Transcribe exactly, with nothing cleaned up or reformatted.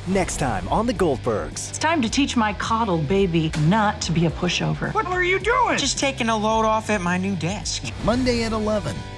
Next time on the Goldbergs. It's time to teach my coddled baby not to be a pushover. What were you doing? Just taking a load off at my new desk. Monday at eleven.